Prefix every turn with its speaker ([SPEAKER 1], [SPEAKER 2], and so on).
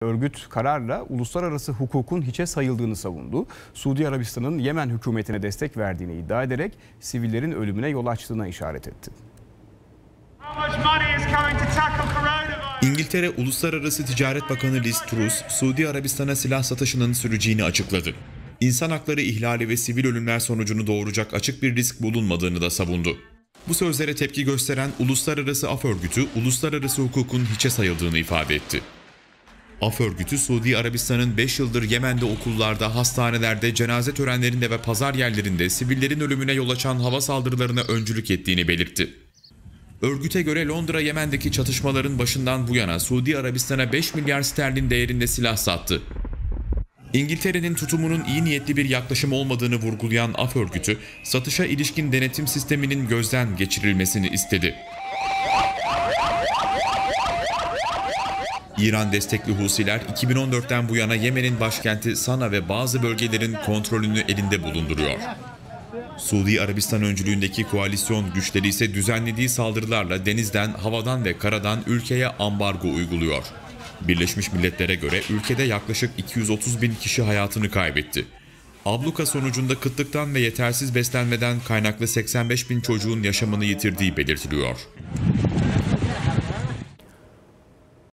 [SPEAKER 1] Örgüt kararla uluslararası hukukun hiçe sayıldığını savundu. Suudi Arabistan'ın Yemen hükümetine destek verdiğini iddia ederek sivillerin ölümüne yol açtığına işaret etti.
[SPEAKER 2] İngiltere Uluslararası Ticaret Bakanı Liz Truss, Suudi Arabistan'a silah satışının süreceğini açıkladı. İnsan hakları ihlali ve sivil ölümler sonucunu doğuracak açık bir risk bulunmadığını da savundu. Bu sözlere tepki gösteren Uluslararası Af Örgütü, uluslararası hukukun hiçe sayıldığını ifade etti. Af Örgütü, Suudi Arabistan'ın 5 yıldır Yemen'de okullarda, hastanelerde, cenaze törenlerinde ve pazar yerlerinde sivillerin ölümüne yol açan hava saldırılarına öncülük ettiğini belirtti. Örgüte göre Londra, Yemen'deki çatışmaların başından bu yana Suudi Arabistan'a 5 milyar sterlin değerinde silah sattı. İngiltere'nin tutumunun iyi niyetli bir yaklaşım olmadığını vurgulayan Af Örgütü, satışa ilişkin denetim sisteminin gözden geçirilmesini istedi. İran destekli Husiler 2014'ten bu yana Yemen'in başkenti Sana ve bazı bölgelerin kontrolünü elinde bulunduruyor. Suudi Arabistan öncülüğündeki koalisyon güçleri ise düzenlediği saldırılarla denizden, havadan ve karadan ülkeye ambargo uyguluyor. Birleşmiş Milletler'e göre ülkede yaklaşık 230 bin kişi hayatını kaybetti. Abluka sonucunda kıtlıktan ve yetersiz beslenmeden kaynaklı 85 bin çocuğun yaşamını yitirdiği belirtiliyor.